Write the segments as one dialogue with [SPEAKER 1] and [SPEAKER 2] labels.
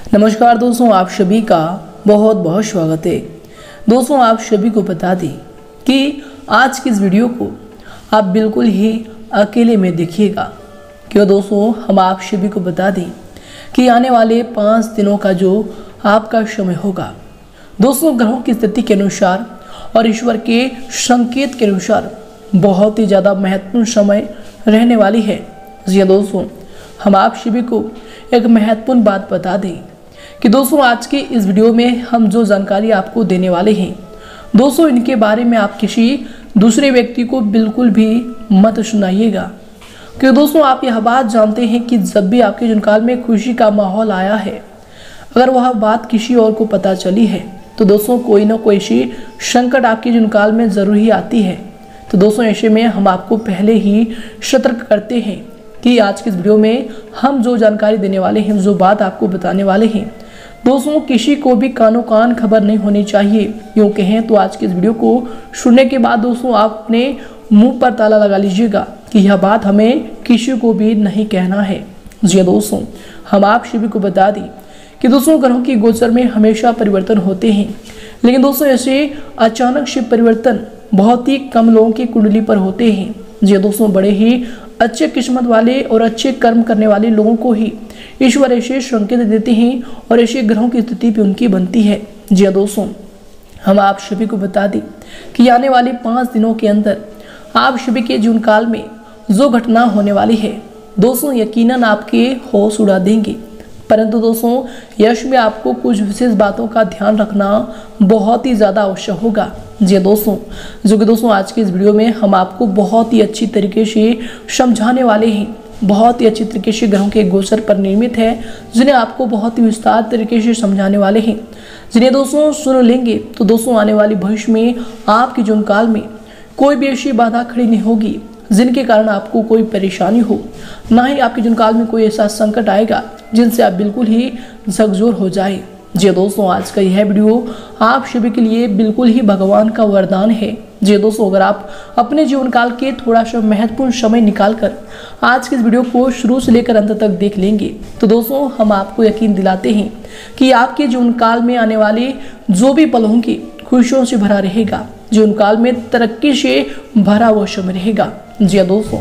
[SPEAKER 1] नमस्कार दोस्तों, आप सभी का बहुत बहुत स्वागत है। दोस्तों, आप सभी को बता दें कि आज की इस वीडियो को आप बिल्कुल ही अकेले में देखिएगा। क्यों दोस्तों, हम आप सभी को बता दें कि आने वाले 5 दिनों का जो आपका समय होगा, दोस्तों ग्रहों की स्थिति के अनुसार और ईश्वर के संकेत के अनुसार बहुत ही ज़्यादा महत्वपूर्ण समय रहने वाली है। जी दोस्तों, हम आप सभी को एक महत्वपूर्ण बात बता दें कि दोस्तों आज की इस वीडियो में हम जो जानकारी आपको देने वाले हैं, दोस्तों इनके बारे में आप किसी दूसरे व्यक्ति को बिल्कुल भी मत सुनाइएगा। क्योंकि दोस्तों आप यह बात जानते हैं कि जब भी आपके जीवनकाल में खुशी का माहौल आया है, अगर वह बात किसी और को पता चली है तो दोस्तों कोई ना कोई सी संकट आपके जीवनकाल में ज़रूर ही आती है। तो दोस्तों ऐसे में हम आपको पहले ही सतर्क करते हैं कि आज की इस वीडियो में हम जो जानकारी देने वाले हैं, जो बात आपको बताने वाले हैं, दोस्तों किसी को भी कानो कान खबर नहीं होनी चाहिए। यूँ कहें तो आज की इस वीडियो को सुनने के बाद दोस्तों आप अपने मुंह पर ताला लगा लीजिएगा कि यह बात हमें किसी को भी नहीं कहना है। जी दोस्तों, हम आप सभी को बता दें कि दोस्तों ग्रहों की गोचर में हमेशा परिवर्तन होते हैं, लेकिन दोस्तों ऐसे अचानक से परिवर्तन बहुत ही कम लोगों की कुंडली पर होते हैं। जी दोस्तों, बड़े ही अच्छे किस्मत वाले और अच्छे कर्म करने वाले लोगों को ही ईश्वर ऐसे संकेत देते हैं और ऐसे ग्रहों की स्थिति भी उनकी बनती है। जी दोस्तों, हम आप सभी को बता दें कि आने वाले 5 दिनों के अंदर आप सभी के जीवन काल में जो घटना होने वाली है, दोस्तों यकीनन आपके होश उड़ा देंगे। परंतु दोस्तों यश में आपको कुछ विशेष बातों का ध्यान रखना बहुत ही ज़्यादा आवश्यक होगा। जी दोस्तों, जो कि दोस्तों आज की इस वीडियो में हम आपको बहुत ही अच्छी तरीके से समझाने वाले हैं, बहुत ही अच्छी तरीके से ग्रहों के गोचर पर निर्मित है, जिन्हें आपको बहुत ही विस्तार तरीके से समझाने वाले हैं, जिन्हें दोस्तों सुन लेंगे तो दोस्तों आने वाली भविष्य में आपके जीवन काल में कोई भी ऐसी बाधा खड़ी नहीं होगी जिनके कारण आपको कोई परेशानी हो, ना ही आपके जीवन काल में कोई ऐसा संकट आएगा जिनसे आप बिल्कुल ही झकझोर हो जाए। जी दोस्तों, आज का यह वीडियो आप सभी के लिए बिल्कुल ही भगवान का वरदान है। जी दोस्तों, अगर आप अपने जीवन काल के थोड़ा सा महत्वपूर्ण समय निकालकर आज के इस वीडियो को शुरू से लेकर अंत तक देख लेंगे तो दोस्तों हम आपको यकीन दिलाते हैं कि आपके जीवन काल में आने वाले जो भी पल होंगे खुशियों से भरा रहेगा, जीवन काल में तरक्की से भरा हुआ समय रहेगा। जी दोस्तों,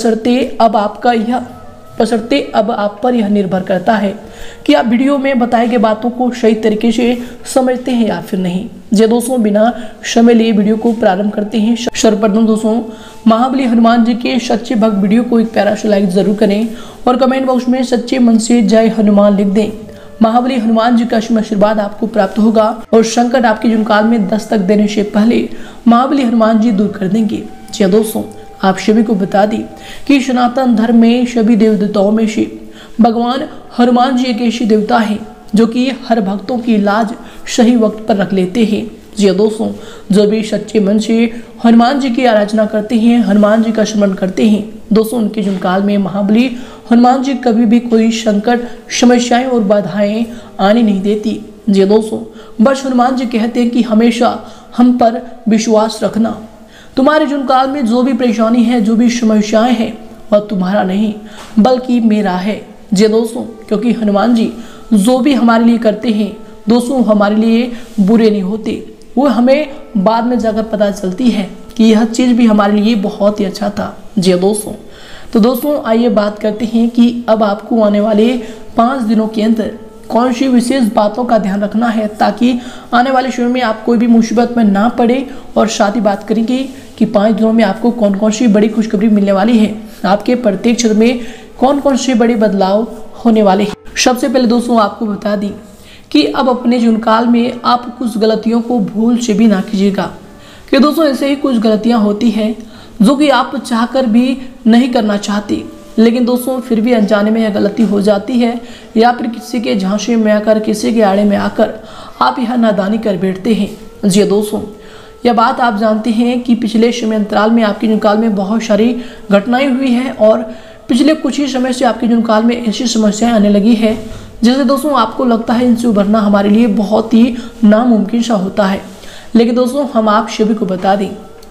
[SPEAKER 1] बशर्ते अब आप पर यह निर्भर करता है कि आप वीडियो में बताए गए बातों को सही तरीके से समझते हैं या फिर नहीं। जी दोस्तों, बिना समय लिए वीडियो को प्रारंभ करते हैं। सर्वप्रथम दोस्तों महाबली हनुमान जी के सच्चे भक्त वीडियो को एक प्यारा सा लाइक जरूर करें और कमेंट बॉक्स में सच्चे मन से जय हनुमान लिख दें। महाबली हनुमान जी का आशीर्वाद आपको प्राप्त होगा और संकट आपके जीवन काल में दस्तक देने से पहले महाबली हनुमान जी दूर कर देंगे। जी दोस्तों, आप सभी को बता दें कि सनातन धर्म में सभी देव देवताओं में से भगवान हनुमान जी एक ऐसे देवता हैं जो कि हर भक्तों की लाज सही वक्त पर रख लेते हैं। जी दोस्तों, जो भी सच्चे मन से हनुमान जी की आराधना करते हैं, हनुमान जी का स्मरण करते हैं, दोस्तों उनके जीवन काल में महाबली हनुमान जी कभी भी कोई संकट, समस्याएं और बाधाएं आने नहीं देती। जी दोस्तों, बस हनुमान जी कहते हैं कि हमेशा हम पर विश्वास रखना। तुम्हारे जीवन काल में जो भी परेशानी है, जो भी समस्याएं हैं, वह तुम्हारा नहीं बल्कि मेरा है। जी दोस्तों, क्योंकि हनुमान जी जो भी हमारे लिए करते हैं दोस्तों हमारे लिए बुरे नहीं होते, वो हमें बाद में जाकर पता चलती है कि यह चीज़ भी हमारे लिए बहुत ही अच्छा था। जी दोस्तों, तो दोस्तों आइए बात करते हैं कि अब आपको आने वाले 5 दिनों के अंदर कौन सी विशेष बातों का ध्यान रखना है ताकि आने वाले समय में आप कोई भी मुसीबत में ना पड़े। और साथ ही बात करेंगे कि 5 दिनों में आपको कौन कौन सी बड़ी खुशखबरी मिलने वाली है, आपके प्रत्येक क्षेत्र में कौन कौन से बड़े बदलाव होने वाले हैं। सबसे पहले दोस्तों आपको बता दी कि अब अपने जीवन काल में आप कुछ गलतियों को भूल से भी ना कीजिएगा। कि दोस्तों ऐसे ही कुछ गलतियां होती हैं जो कि आप चाहकर भी नहीं करना चाहते, लेकिन दोस्तों फिर भी अनजाने में यह गलती हो जाती है, या फिर किसी के झांसे में आकर, किसी के आड़े में आकर आप यह नादानी कर बैठते हैं। जी दोस्तों, यह बात आप जानते हैं कि पिछले समय अंतराल में आपके जीवन काल में बहुत सारी घटनाएं हुई हैं और पिछले कुछ ही समय से आपके जीवन काल में ऐसी समस्याएं आने लगी है जिससे दोस्तों आपको लगता है इनसे उभरना हमारे लिए बहुत ही नामुमकिन सा होता है। लेकिन दोस्तों हम आप सभी को बता दें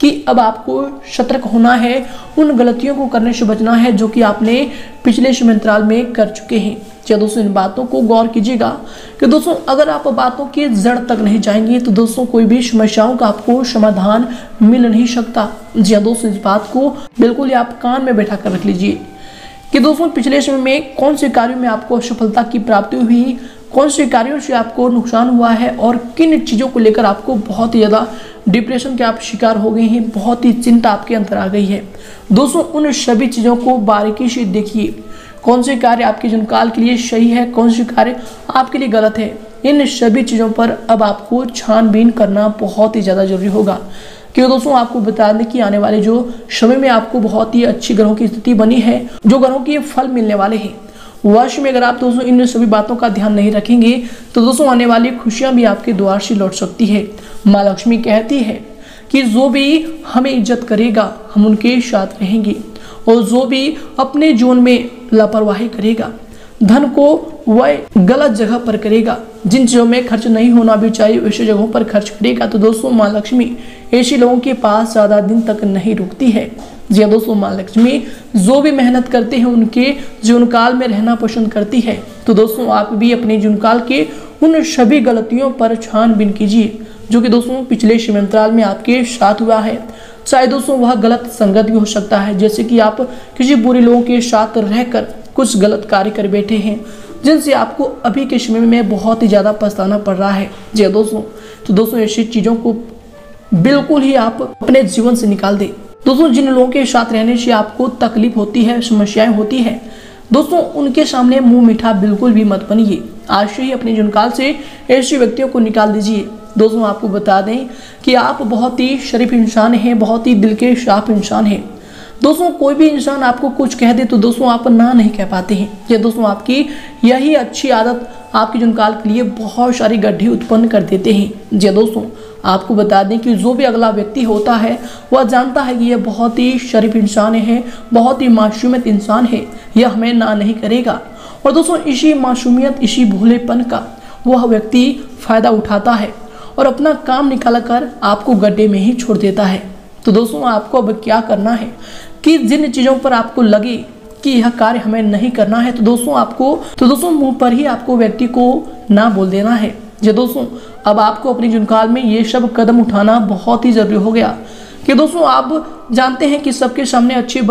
[SPEAKER 1] कि अब आपको सतर्क होना है, उन गलतियों को करने से बचना है जो कि आपने पिछले समय अंतराल में कर चुके हैं। जी दोस्तों, इन बातों को गौर कीजिएगा कि दोस्तों अगर आप बातों की जड़ तक नहीं जाएंगे तो दोस्तों कोई भी समस्याओं का आपको समाधान मिल नहीं सकता। जी दोस्तों, इस बात को बिल्कुल ही आप कान में बैठा कर रख लीजिए कि दोस्तों पिछले समय में कौन से कार्यों में आपको सफलता की प्राप्ति हुई, कौन से कार्यों से आपको नुकसान हुआ है और किन चीज़ों को लेकर आपको बहुत ही ज़्यादा डिप्रेशन के आप शिकार हो गए हैं, बहुत ही चिंता आपके अंदर आ गई है। दोस्तों उन सभी चीज़ों को बारीकी से देखिए, कौन से कार्य आपके जीवनकाल के लिए सही है, कौन से कार्य आपके लिए गलत है। इन सभी चीज़ों पर अब आपको छानबीन करना बहुत ही ज़्यादा जरूरी होगा। क्यों दोस्तों, आपको बता दें कि आने वाले जो समय में आपको बहुत ही अच्छी ग्रहों की स्थिति बनी है, जो ग्रहों के फल मिलने वाले हैं। वर्ष में अगर आप दोस्तों इन सभी बातों का ध्यान नहीं रखेंगे तो दोस्तों आने वाली खुशियां भी आपके द्वार से लौट सकती है। माँ लक्ष्मी कहती है कि जो भी हमें इज्जत करेगा हम उनके साथ रहेंगे, और जो भी अपने जीवन में लापरवाही करेगा, धन को वह गलत जगह पर करेगा, जिन चीज़ों में खर्च नहीं होना भी चाहिए वैसे जगहों पर खर्च करेगा, तो दोस्तों माँ लक्ष्मी ऐसे लोगों के पास ज़्यादा दिन तक नहीं रुकती है। जी दोस्तों, माँ लक्ष्मी जो भी मेहनत करते हैं उनके जीवनकाल में रहना पसंद करती है। तो दोस्तों आप भी अपने जीवनकाल के उन सभी गलतियों पर छानबीन कीजिए जो कि दोस्तों पिछले समयांतराल में आपके साथ हुआ है। चाहे दोस्तों वह गलत संगत भी हो सकता है, जैसे कि आप किसी बुरे लोगों के साथ रहकर कुछ गलत कार्य कर बैठे हैं जिनसे आपको अभी के समय में बहुत ही ज़्यादा पछताना पड़ रहा है। जी दोस्तों, तो दोस्तों ऐसी चीज़ों को बिल्कुल ही आप अपने जीवन से निकाल दें। दोस्तों जिन लोगों के साथ रहने से आपको तकलीफ होती है, समस्याएं होती है, दोस्तों उनके सामने मुंह मीठा बिल्कुल भी मत बनिए। आज से ही अपने जीवनकाल से ऐसे व्यक्तियों को निकाल दीजिए। दोस्तों आपको बता दें कि आप बहुत ही शरीफ इंसान हैं, बहुत ही दिल के साफ इंसान हैं। दोस्तों कोई भी इंसान आपको कुछ कह दे तो दोस्तों आप ना नहीं कह पाते हैं। ये दोस्तों आपकी यही अच्छी आदत आपके जीवनकाल के लिए बहुत सारी गड्ढे उत्पन्न कर देते हैं। जी दोस्तों, आपको बता दें कि जो भी अगला व्यक्ति होता है वह जानता है कि यह बहुत ही शरीफ इंसान है, बहुत ही मासूमियत इंसान है, यह हमें ना नहीं करेगा। और दोस्तों इसी मासूमियत, इसी भोलेपन का वह व्यक्ति फायदा उठाता है और अपना काम निकाल कर आपको गड्ढे में ही छोड़ देता है। तो दोस्तों आपको अब क्या करना है कि जिन चीज़ों पर आपको लगे कि यह कार्य हमें नहीं करना है तो दोस्तों मुंह पर ही आपको व्यक्ति को ना बोल देना है। जी दोस्तों, अब आपको अपने जीवनकाल में ये सब कदम उठाना बहुत ही जरूरी हो गया कि दोस्तों आप जानते हैं कि सबके सामने अच्छे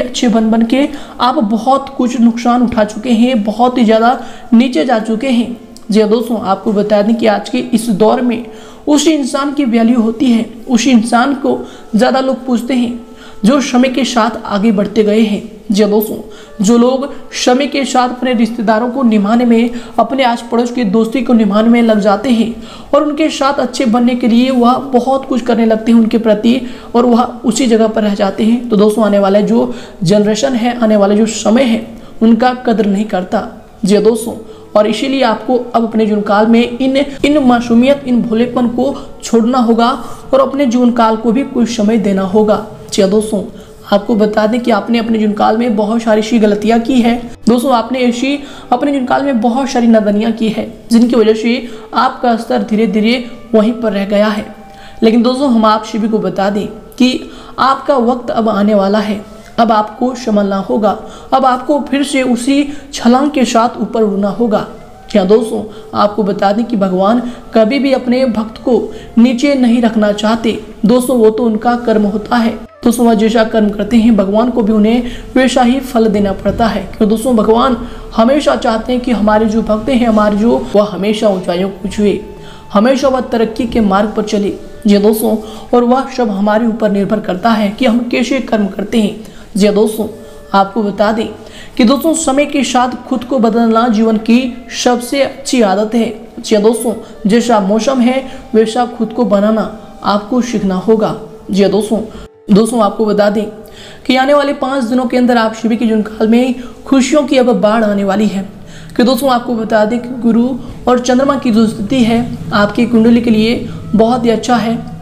[SPEAKER 1] बन के आप बहुत कुछ नुकसान उठा चुके हैं, बहुत ही ज़्यादा नीचे जा चुके हैं। जी दोस्तों, आपको बता दें कि आज के इस दौर में उसी इंसान की वैल्यू होती है, उसी इंसान को ज़्यादा लोग पूछते हैं जो समय के साथ आगे बढ़ते गए हैं। जी दोस्तों, जो लोग समय के साथ अपने रिश्तेदारों को निभाने में, अपने आस पड़ोस की दोस्ती को निभाने में लग जाते हैं और उनके साथ अच्छे बनने के लिए वह बहुत कुछ करने लगते हैं उनके प्रति और वह उसी जगह पर रह जाते हैं। तो दोस्तों आने वाले जो जनरेशन है, आने वाले जो समय है, उनका कदर नहीं करता। जी दोस्तों, और इसीलिए आपको अब अपने जीवन काल में इन मासूमियत, इन भोलेपन को छोड़ना होगा और अपने जीवन काल को भी कुछ समय देना होगा। जी दोस्तों, आपको बता दें कि आपने अपने जीवन काल में बहुत सारी ऐसी गलतियां की है। दोस्तों आपने ऐसी अपने जीवन काल में बहुत सारी नादानियां की है जिनकी वजह से आपका स्तर धीरे धीरे वहीं पर रह गया है। लेकिन दोस्तों हम आप सभी को बता दें कि आपका वक्त अब आने वाला है, अब आपको संभलना होगा, अब आपको फिर से उसी छलांग के साथ ऊपर उड़ना होगा। क्या दोस्तों, आपको बता दें कि भगवान कभी भी अपने भक्त को नीचे नहीं रखना चाहते। दोस्तों वो तो उनका कर्म होता है, दोस्तों वह जैसा कर्म करते हैं भगवान को भी उन्हें वैसा ही फल देना पड़ता है। क्यों दोस्तों, भगवान हमेशा चाहते हैं कि हमारे जो भक्त हैं, वह हमेशा ऊंचाइयों को छुए, हमेशा वह तरक्की के मार्ग पर चले। जी दोस्तों, और वह सब हमारे ऊपर निर्भर करता है कि हम कैसे कर्म करते हैं। जी दोस्तों, आपको बता दें कि दोस्तों समय के साथ खुद को बदलना जीवन की सबसे अच्छी आदत है। जी दोस्तों, जैसा मौसम है वैसा खुद को बनाना आपको सीखना होगा। जी दोस्तों आपको बता दें कि आने वाले 5 दिनों के अंदर आप सभी के जीवन काल में खुशियों की अब बाढ़ आने वाली है। कि दोस्तों आपको बता दें कि गुरु और चंद्रमा की जो स्थिति है आपकी कुंडली के लिए बहुत ही अच्छा है,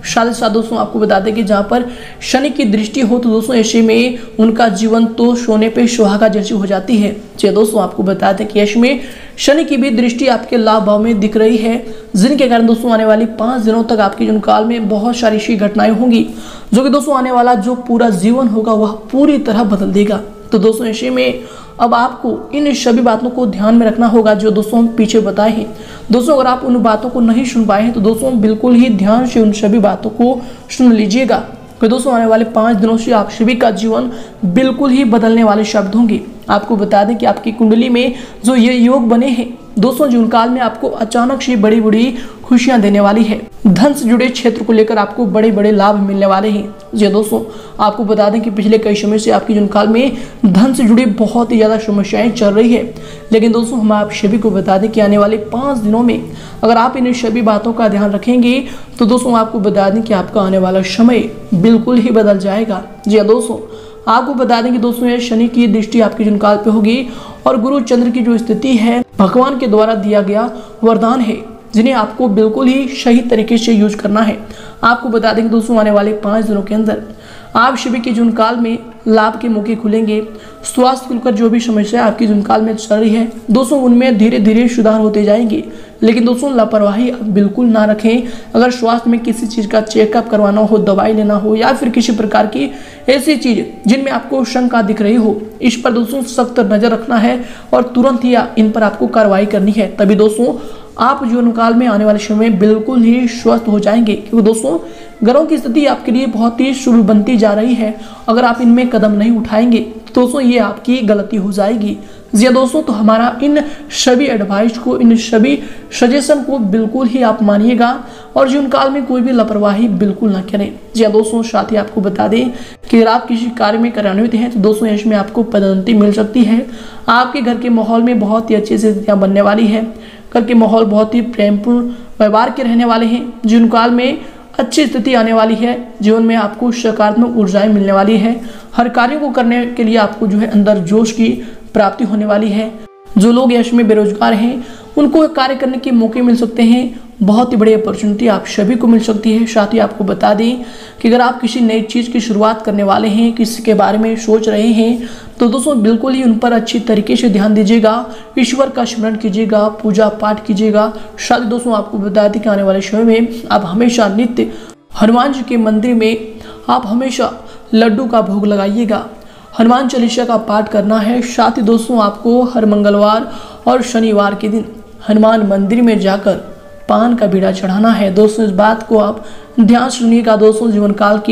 [SPEAKER 1] साथ ही साथ दोस्तों आपको बता दें कि जहाँ पर शनि की दृष्टि हो तो दोस्तों ऐसे में उनका जीवन तो सोने पे सुहागा जैसी हो जाती है। चलिए दोस्तों आपको बता दें कि ऐसे में शनि की भी दृष्टि आपके लाभ भाव में दिख रही है, जिनके कारण दोस्तों आने वाली 5 दिनों तक आपके जीवन काल में बहुत सारी ऐसी घटनाएं होंगी जो कि दोस्तों आने वाला जो पूरा जीवन होगा वह पूरी तरह बदल देगा। तो दोस्तों ऐसे में अब आपको इन सभी बातों को ध्यान में रखना होगा जो दोस्तों हम पीछे बताए हैं। दोस्तों अगर आप उन बातों को नहीं सुन पाए हैं तो दोस्तों बिल्कुल ही ध्यान से उन सभी बातों को सुन लीजिएगा, कि दोस्तों आने वाले 5 दिनों से आप सभी का जीवन बिल्कुल ही बदलने वाले शब्द होंगे। आपको बता दें कि आपकी कुंडली में जो ये योग बने हैं दोस्तों जीवन काल में आपको अचानक से बड़ी बड़ी खुशियां देने वाली है। धन से जुड़े क्षेत्र को लेकर आपको बड़े बड़े लाभ मिलने वाले हैं। जी दोस्तों आपको बता दें कि पिछले कई समय से आपके जीवन काल में धन से जुड़ी बहुत ही ज़्यादा समस्याएं चल रही है, लेकिन दोस्तों हम आप सभी को बता दें कि आने वाले 5 दिनों में अगर आप इन सभी बातों का ध्यान रखेंगे तो दोस्तों आपको बता दें कि आपका आने वाला समय बिल्कुल ही बदल जाएगा। जी दोस्तों आपको बता दें कि दोस्तों ये शनि की दृष्टि आपके जीवन काल पे होगी और गुरु चंद्र की जो स्थिति है भगवान के द्वारा दिया गया वरदान है, जिन्हें आपको बिल्कुल ही सही तरीके से यूज करना है। आपको बता दें कि दोस्तों आने वाले 5 दिनों के अंदर आप सभी के जीवन काल में लाभ के मौके खुलेंगे। स्वास्थ्य को लेकर जो भी समस्या आपकी जीवन काल में चल रही है दोस्तों उनमें धीरे धीरे सुधार होते जाएंगे, लेकिन दोस्तों लापरवाही आप बिल्कुल ना रखें। अगर स्वास्थ्य में किसी चीज़ का चेकअप करवाना हो, दवाई लेना हो या फिर किसी प्रकार की ऐसी चीज़ जिनमें आपको शंका दिख रही हो, इस पर दोस्तों सख्त नज़र रखना है और तुरंत ही इन पर आपको कार्रवाई करनी है। तभी दोस्तों आप जीवन काल में आने वाले समय में बिल्कुल ही स्वस्थ हो जाएंगे, क्योंकि दोस्तों ग्रहों की स्थिति आपके लिए बहुत ही शुभ बनती जा रही है। अगर आप इनमें कदम नहीं उठाएंगे तो दोस्तों ये आपकी गलती हो जाएगी। जी दोस्तों तो हमारा इन सभी एडवाइस को, इन सभी सजेशन को बिल्कुल ही आप मानिएगा और जीवन काल में कोई भी लापरवाही बिल्कुल ना करें। जी दोस्तों साथ ही आपको बता दें कि अगर आप किसी कार्य में कार्यान्वित हैं तो दोस्तों इसमें आपको पदोन्नति मिल सकती है। आपके घर के माहौल में बहुत ही अच्छी स्थितियाँ बनने वाली है। घर के माहौल बहुत ही प्रेमपूर्ण व्यवहार के रहने वाले हैं। जीवन काल में अच्छी स्थिति आने वाली है। जीवन में आपको सकारात्मक ऊर्जाएं मिलने वाली है। हर कार्यों को करने के लिए आपको जो है अंदर जोश की प्राप्ति होने वाली है। जो लोग यश में बेरोजगार हैं उनको कार्य करने के मौके मिल सकते हैं। बहुत ही बड़ी अपॉर्चुनिटी आप सभी को मिल सकती है। साथ ही आपको बता दें कि अगर आप किसी नई चीज़ की शुरुआत करने वाले हैं, किसी के बारे में सोच रहे हैं तो दोस्तों बिल्कुल ही उन पर अच्छी तरीके से ध्यान दीजिएगा। ईश्वर का स्मरण कीजिएगा, पूजा पाठ कीजिएगा। साथ ही दोस्तों आपको बता दें कि आने वाले समय में आप हमेशा नित्य हनुमान जी के मंदिर में आप हमेशा लड्डू का भोग लगाइएगा। हनुमान चालीसा का पाठ करना है। साथ ही दोस्तों आपको हर मंगलवार और शनिवार के दिन हनुमान मंदिर में जाकर पान का बीड़ा चढ़ाना है। दोस्तों इस बात को आप ध्यान सुनिएगा। दोस्तों जीवन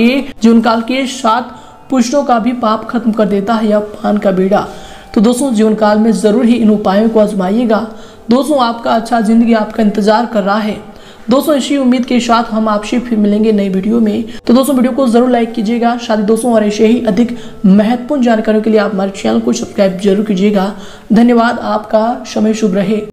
[SPEAKER 1] काल के 7 पुष्टों का भी पाप खत्म कर देता है यह पान का बीड़ा। तो दोस्तों जीवन काल में जरूर ही इन उपायों को आजमाइएगा। दोस्तों आपका अच्छा जिंदगी आपका इंतजार कर रहा है। दोस्तों इसी उम्मीद के साथ हम आपसे फिर मिलेंगे नई वीडियो में। तो दोस्तों वीडियो को जरूर लाइक कीजिएगा। साथ ही दोस्तों और ऐसे ही अधिक महत्वपूर्ण जानकारियों के लिए आप हमारे चैनल को सब्सक्राइब जरूर कीजिएगा। धन्यवाद, आपका समय शुभ रहे।